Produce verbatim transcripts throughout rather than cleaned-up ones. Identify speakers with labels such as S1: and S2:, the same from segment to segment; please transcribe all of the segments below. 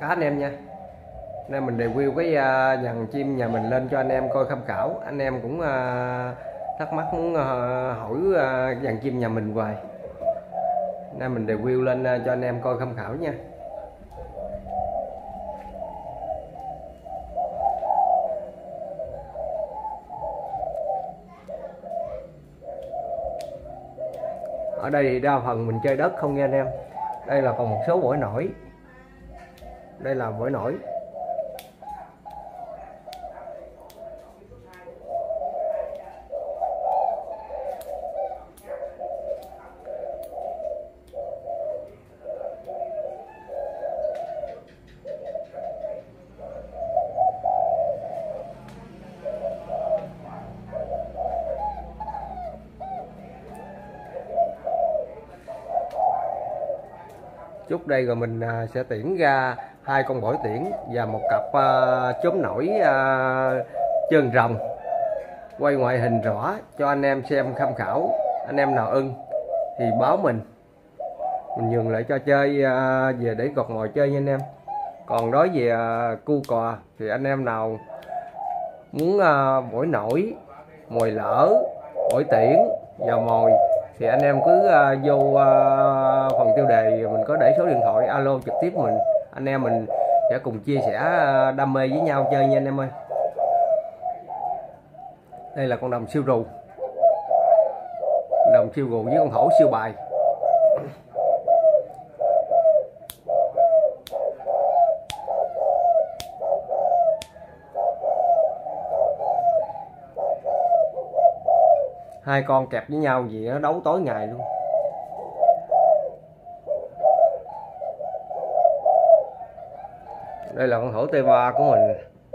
S1: anh em nha. Nên mình review cái uh, dàn chim nhà mình lên cho anh em coi tham khảo. Anh em cũng uh, thắc mắc muốn uh, hỏi uh, dàn chim nhà mình hoài, nên mình review lên uh, cho anh em coi tham khảo nha. Ở đây thì đa phần mình chơi đất không nha anh em. Đây là còn một số bổi nổi. Đây là bổi nổi. Chút đây rồi mình sẽ tiễn ra hai con bổi tiễn và một cặp uh, chốm nổi uh, chân rồng, quay ngoại hình rõ cho anh em xem tham khảo. Anh em nào ưng thì báo mình mình nhường lại cho chơi uh, về để gọt mồi chơi nha anh em. Còn đối về uh, cu cò thì anh em nào muốn uh, bổi nổi, mồi lỡ, bổi tiễn và mồi thì anh em cứ uh, vô uh, phần tiêu đề mình có để số điện thoại, alo trực tiếp mình, anh em mình sẽ cùng chia sẻ uh, đam mê với nhau chơi nha anh em ơi. Đây là con đồng siêu rù, đồng siêu rù với con thổ siêu bài. Hai con kẹp với nhau gì nó đấu tối ngày luôn. Đây là con thổ T ba của mình,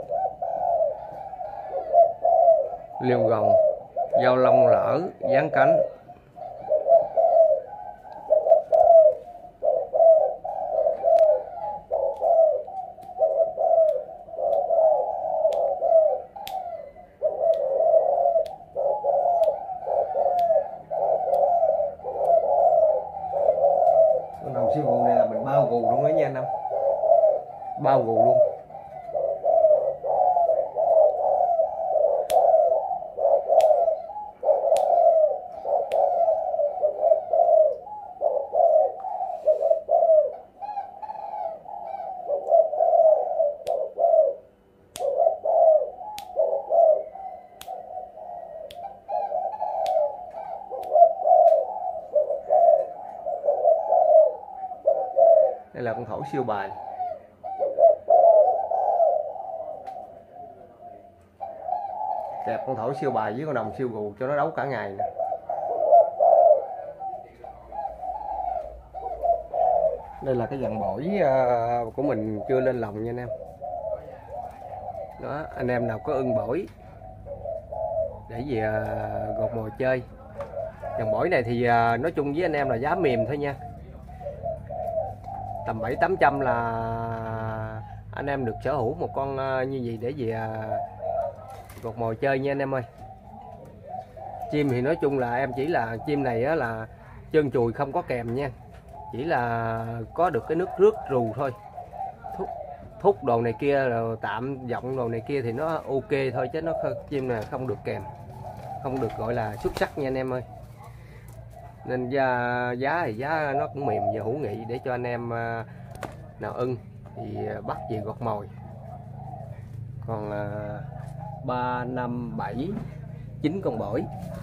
S1: liều gồng, dao lông lỡ, dán cánh. Con đồng siêu gù này là mình bao gù luôn đó nha anh em, bao gù luôn. Đây là con thổ siêu bài. Kẹp con thổ siêu bài với con đồng siêu gù cho nó đấu cả ngày nè. Đây là cái dàn bổi uh, của mình chưa lên lồng nha anh em. Đó, anh em nào có ưng bổi để về uh, gọt mồi chơi. Dàn bổi này thì uh, nói chung với anh em là giá mềm thôi nha. Tầm bảy tám trăm là anh em được sở hữu một con uh, như vậy để về uh, gọt mồi chơi nha anh em ơi. Chim thì nói chung là em chỉ là chim này á, là chân chùi không có kèm nha, chỉ là có được cái nước rước rù thôi. Thúc, thúc đồ này kia rồi tạm giọng đồ này kia thì nó ok thôi, chứ nó chim này không được kèm, không được gọi là xuất sắc nha anh em ơi. Nên giá, giá thì giá nó cũng mềm và hữu nghị để cho anh em uh, nào ưng thì bắt về gọt mồi. Còn uh, ba, năm, bảy, chín con bổi.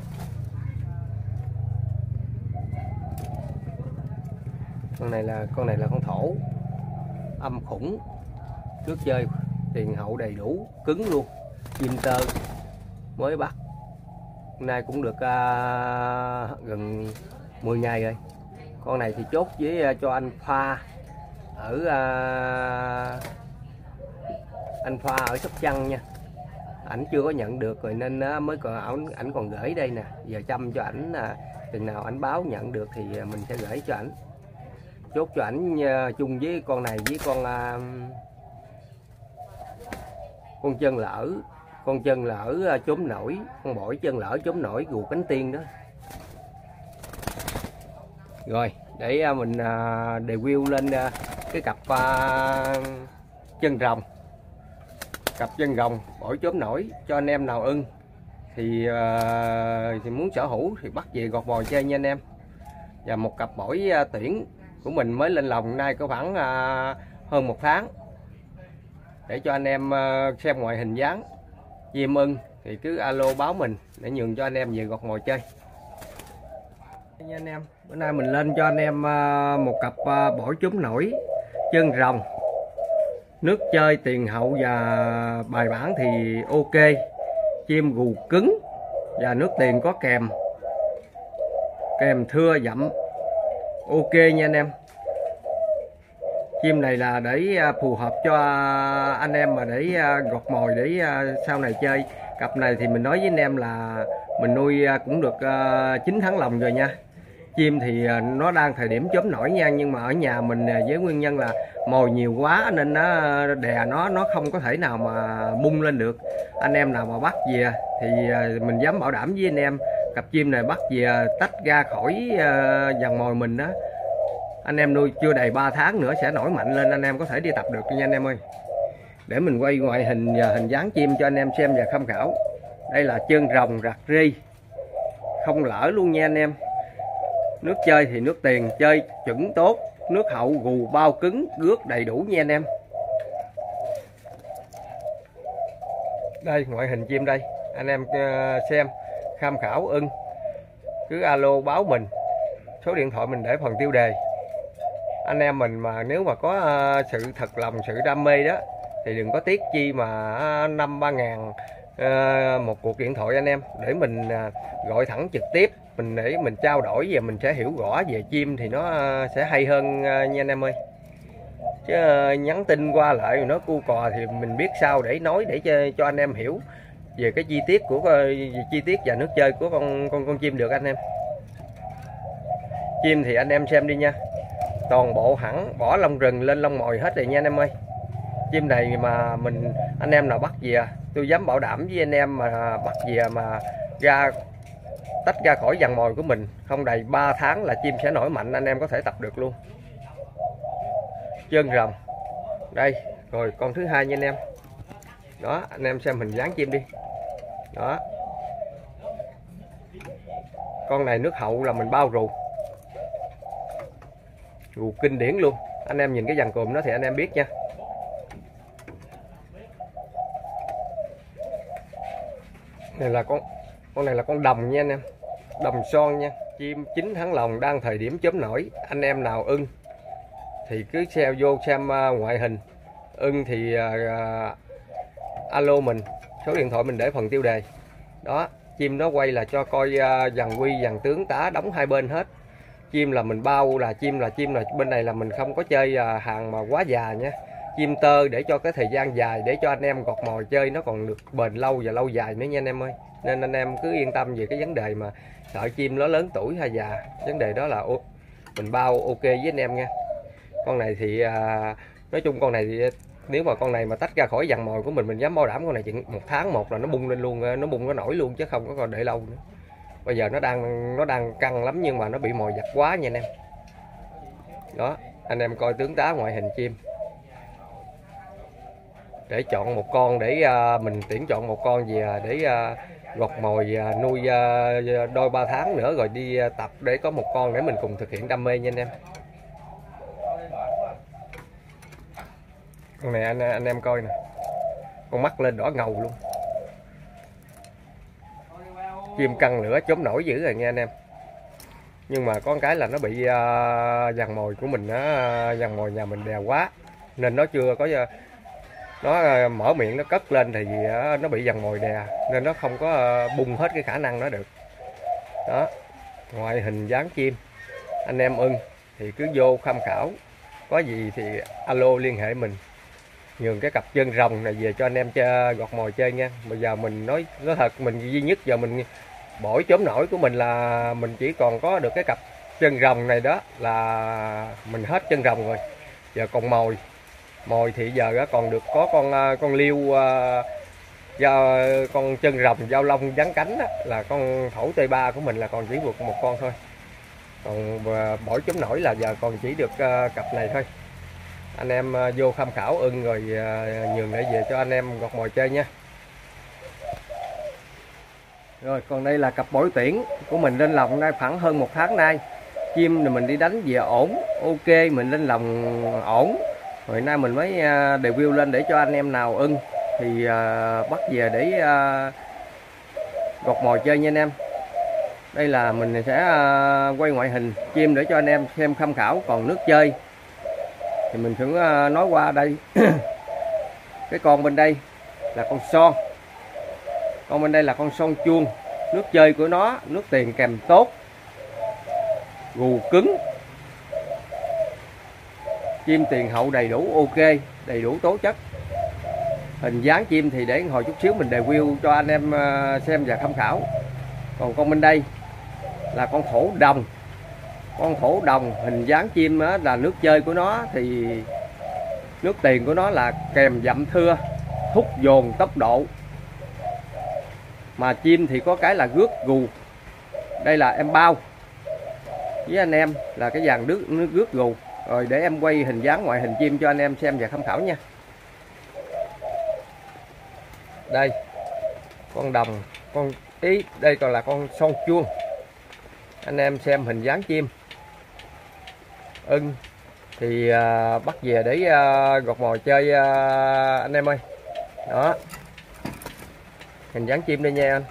S1: Con này là con này là con thổ âm khủng, trước chơi tiền hậu đầy đủ, cứng luôn, chim tơ mới bắt. Hôm nay cũng được uh, gần mười ngày rồi. Con này thì chốt với uh, cho anh Pha ở uh, anh Pha ở Sóc Trăng nha. Ảnh chưa có nhận được rồi nên uh, mới còn ảnh ảnh còn gửi đây nè. Giờ chăm cho ảnh, uh, chừng nào ảnh báo nhận được thì uh, mình sẽ gửi cho ảnh. Chốt cho ảnh uh, chung với con này với con uh, con chân lỡ, con chân lỡ uh, chốm nổi, con bổi chân lỡ chốm nổi gù cánh tiên đó. Rồi để uh, mình uh, review lên uh, cái cặp uh, chân rồng, cặp chân rồng bổi chốm nổi cho anh em nào ưng thì uh, thì muốn sở hữu thì bắt về gọt mồi chơi nha anh em. Và một cặp bổi uh, tuyển của mình mới lên lồng nay có khoảng uh, hơn một tháng, để cho anh em uh, xem ngoại hình dáng chim ưng thì cứ alo báo mình để nhường cho anh em về gọt mồi chơi nha anh em. Bữa nay mình lên cho anh em uh, một cặp uh, bổi chốm nổi chân rồng, nước chơi tiền hậu và bài bản thì ok, chim gù cứng và nước tiền có kèm kèm thưa dặm ok nha anh em. Chim này là để phù hợp cho anh em mà để gọt mồi để sau này chơi. Cặp này thì mình nói với anh em là mình nuôi cũng được chín tháng lòng rồi nha. Chim thì nó đang thời điểm chốm nổi nha, nhưng mà ở nhà mình với nguyên nhân là mồi nhiều quá nên nó đè nó nó không có thể nào mà bung lên được. Anh em nào mà bắt về thì mình dám bảo đảm với anh em, cặp chim này bắt về tách ra khỏi dàn mồi mình đó, anh em nuôi chưa đầy ba tháng nữa sẽ nổi mạnh lên, anh em có thể đi tập được nha anh em ơi. Để mình quay ngoại hình và hình dáng chim cho anh em xem và tham khảo. Đây là chân rồng rạc ri, không lỡ luôn nha anh em. Nước chơi thì nước tiền, chơi chuẩn tốt, nước hậu gù bao cứng gước đầy đủ nha anh em. Đây ngoại hình chim đây, anh em xem tham khảo ưng cứ alo báo mình, số điện thoại mình để phần tiêu đề. Anh em mình mà nếu mà có sự thật lòng, sự đam mê đó thì đừng có tiếc chi mà năm ba ngàn một cuộc điện thoại anh em, để mình gọi thẳng trực tiếp, mình để mình trao đổi và mình sẽ hiểu rõ về chim thì nó sẽ hay hơn nha anh em ơi. Chứ nhắn tin qua lại rồi nó cu cò thì mình biết sao để nói để cho, cho anh em hiểu về cái chi tiết của về chi tiết và nước chơi của con con con chim được anh em. Chim thì anh em xem đi nha, toàn bộ hẳn bỏ lông rừng lên lông mồi hết rồi nha anh em ơi. Chim này mà mình anh em nào bắt về, tôi dám bảo đảm với anh em mà bắt về mà ra tách ra khỏi dàn mồi của mình không đầy ba tháng là chim sẽ nổi mạnh, anh em có thể tập được luôn. Chân rồng đây, rồi con thứ hai nha anh em. Đó, anh em xem hình dáng chim đi. Đó, con này nước hậu là mình bao rù rù kinh điển luôn. Anh em nhìn cái dàn cùm nó thì anh em biết nha. Này là con con này là con đồng nha anh em, đồng son nha. Chim chín tháng lòng đang thời điểm chớm nổi, anh em nào ưng thì cứ xem vô xem uh, ngoại hình ưng thì uh, alo mình, số điện thoại mình để phần tiêu đề. Đó, chim nó quay là cho coi uh, dàn quy dàn tướng tá đóng hai bên hết. Chim là mình bao là chim là chim là bên này là mình không có chơi uh, hàng mà quá già nha. Chim tơ để cho cái thời gian dài, để cho anh em gọt mồi chơi nó còn được bền lâu và lâu dài nữa nha anh em ơi. Nên anh em cứ yên tâm về cái vấn đề mà sợ chim nó lớn tuổi hay già, vấn đề đó là mình bao ok với anh em nha. Con này thì à, nói chung con này thì nếu mà con này mà tách ra khỏi dàn mồi của mình mình dám bảo đảm con này chừng một tháng một là nó bung lên luôn, nó bung nó nổi luôn chứ không có còn để lâu nữa. Bây giờ nó đang nó đang căng lắm nhưng mà nó bị mồi giặt quá nha anh em. Đó, anh em coi tướng tá ngoại hình chim để chọn một con, để uh, mình tuyển chọn một con về để uh, gọt mồi uh, nuôi uh, đôi ba tháng nữa rồi đi uh, tập để có một con để mình cùng thực hiện đam mê nha anh em. Con này anh anh em coi nè, con mắt lên đỏ ngầu luôn, chim căng lửa chốm nổi dữ rồi nha anh em. Nhưng mà có cái là nó bị uh, dàn mồi của mình, uh, dàn mồi nhà mình đè quá nên nó chưa có uh, nó mở miệng nó cất lên thì nó bị dàn mồi đè nên nó không có bung hết cái khả năng nó được. Đó, ngoại hình dáng chim anh em ưng thì cứ vô tham khảo, có gì thì alo liên hệ mình, nhường cái cặp chân rồng này về cho anh em chơi, gọt mồi chơi nha. Bây giờ mình nói nói thật, mình duy nhất giờ mình bổi chốm nổi của mình là mình chỉ còn có được cái cặp chân rồng này, đó là mình hết chân rồng rồi. Giờ còn mồi mồi thì giờ còn được có con con liêu do con chân rồng giao long dán cánh đó, là con thổ T ba của mình là còn chỉ vượt một con thôi. Còn bổi chấm nổi là giờ còn chỉ được cặp này thôi. anh em vô tham khảo ưng rồi nhường để về cho anh em gọt mồi chơi nha. Rồi còn đây là cặp bổi tuyển của mình lên lồng đây khoảng hơn một tháng nay. Chim thì mình đi đánh về ổn, ok, mình lên lồng ổn. Rồi nay mình mới review lên để cho anh em nào ưng thì bắt về để gọt mồi chơi nha anh em. Đây là mình sẽ quay ngoại hình chim để cho anh em xem tham khảo. Còn nước chơi thì mình sẽ nói qua đây. Cái con bên đây là con son, con bên đây là con son chuông. Nước chơi của nó nước tiền kèm tốt, gù cứng, chim tiền hậu đầy đủ, ok, đầy đủ tố chất. Hình dáng chim thì để hồi chút xíu mình review cho anh em xem và tham khảo. Còn con bên đây là con thổ đồng, con thổ đồng hình dáng chim đó là nước chơi của nó thì nước tiền của nó là kèm dặm thưa, thúc dồn tốc độ. Mà chim thì có cái là rước gù. Đây là em bao với anh em là cái dàn nước, nước rước gù. Rồi để em quay hình dáng ngoại hình chim cho anh em xem và tham khảo nha. Đây con đồng, con ý, đây còn là con son chuông. Anh em xem hình dáng chim ưng thì à, bắt về để à, gọt mồi chơi à, anh em ơi. Đó, hình dáng chim đây nha anh.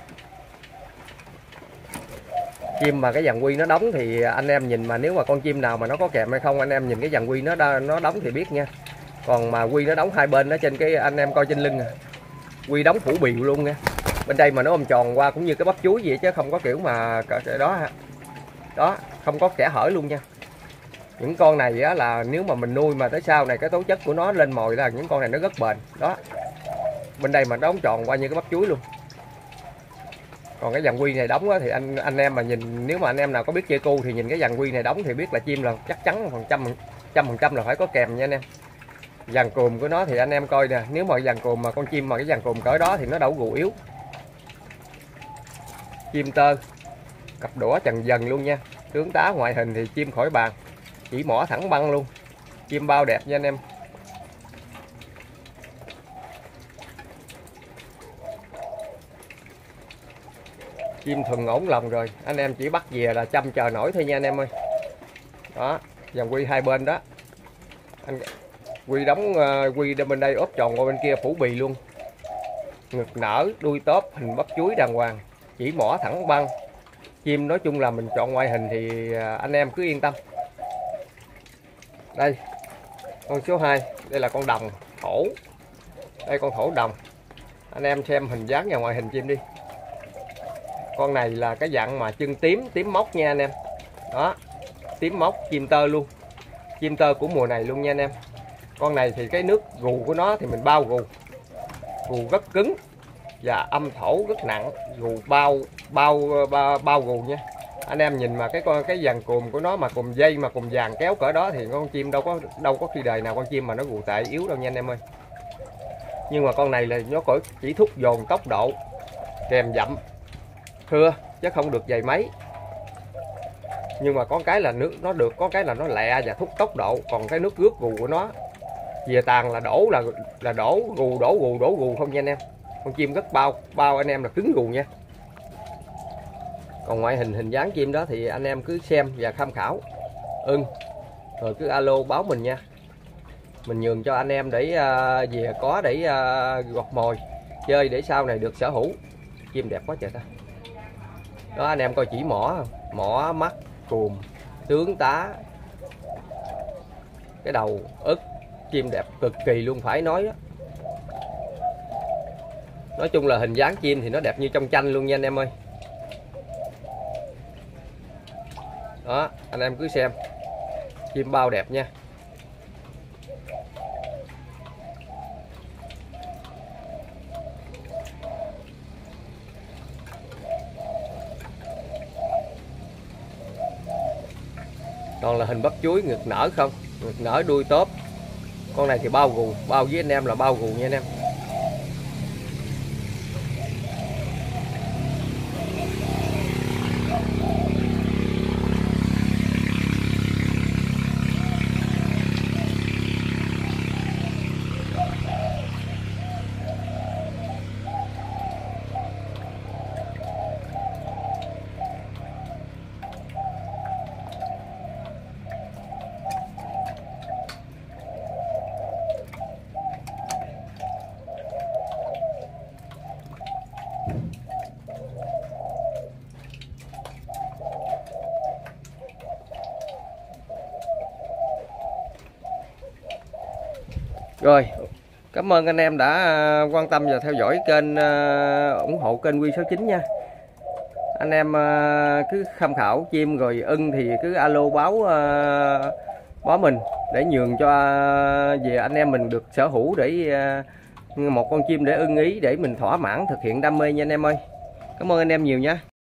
S1: Chim mà cái dàn quy nó đóng thì anh em nhìn, mà nếu mà con chim nào mà nó có kèm hay không anh em nhìn cái dàn quy nó nó đóng thì biết nha. Còn mà quy nó đóng hai bên ở trên cái anh em coi trên lưng à, quy đóng phủ bì luôn nha. Bên đây mà nó ôm tròn qua cũng như cái bắp chuối vậy chứ không có kiểu mà đó đó, không có kẽ hở luôn nha. Những con này á, là nếu mà mình nuôi mà tới sau này cái tố chất của nó lên mồi là những con này nó rất bền đó. Bên đây mà đóng tròn qua như cái bắp chuối luôn. Còn cái dàn quy này đóng á, thì anh anh em mà nhìn, nếu mà anh em nào có biết chơi cu thì nhìn cái dàn quy này đóng thì biết là chim là chắc chắn phần trăm trăm phần trăm là phải có kèm nha anh em. Dàn cùm của nó thì anh em coi nè, nếu mà dàn cùm mà con chim mà cái dàn cùm cỡ đó thì nó đâu gù yếu. Chim tơ cặp đũa trần dần luôn nha. Tướng tá ngoại hình thì chim khỏi bàn, chỉ mỏ thẳng băng luôn. Chim bao đẹp nha anh em. Chim thuần ổn lòng rồi, anh em chỉ bắt về là chăm chờ nổi thôi nha anh em ơi. Đó, dàn quy hai bên đó. Anh quy đóng uh, quy bên đây ốp tròn qua bên kia phủ bì luôn. Ngực nở, đuôi tóp, hình bắp chuối đàng hoàng, chỉ mỏ thẳng băng. Chim nói chung là mình chọn ngoại hình thì anh em cứ yên tâm. Đây con số hai, đây là con đồng thổ. Đây con thổ đồng. Anh em xem hình dáng và ngoại hình chim đi. Con này là cái dạng mà chân tím, tím móc nha anh em. Đó, tím móc, chim tơ luôn. Chim tơ của mùa này luôn nha anh em. Con này thì cái nước gù của nó thì mình bao gù. Gù rất cứng và âm thổ rất nặng, gù bao bao bao, bao gù nha. Anh em nhìn mà cái con cái dàn cùm của nó mà cùm dây mà cùm vàng kéo cỡ đó thì con chim đâu có đâu có khi đời nào con chim mà nó gù tệ yếu đâu nha anh em ơi. Nhưng mà con này là nó chỉ thúc dồn tốc độ, kèm dặm thưa chứ không được dày mấy. Nhưng mà có cái là nước nó được, có cái là nó lẹ và thúc tốc độ. Còn cái nước rước gù của nó về tàn là đổ là là đổ gù đổ gù đổ gù không nha anh em. Con chim rất bao bao anh em là cứng gù nha. Còn ngoại hình hình dáng chim đó thì anh em cứ xem và tham khảo ưng rồi cứ alo báo mình nha. Mình nhường cho anh em để uh, về có để uh, gọt mồi chơi để sau này được sở hữu. Chim đẹp quá trời ta. Đó anh em coi chỉ mỏ không? Mỏ, mắt, cùm, tướng tá, cái đầu ức, chim đẹp cực kỳ luôn phải nói đó. Nói chung là hình dáng chim thì nó đẹp như trong tranh luôn nha anh em ơi. Đó, anh em cứ xem. Chim bao đẹp nha. Còn là hình bắp chuối ngực nở không, ngực nở đuôi tóp. Con này thì bao gù, bao với anh em là bao gù nha anh em. Rồi, cảm ơn anh em đã quan tâm và theo dõi kênh, ủng hộ kênh Quy số chín nha. Anh em cứ tham khảo chim rồi ưng thì cứ alo báo báo mình để nhường cho về anh em mình được sở hữu, để một con chim để ưng ý, để mình thỏa mãn thực hiện đam mê nha anh em ơi. Cảm ơn anh em nhiều nha.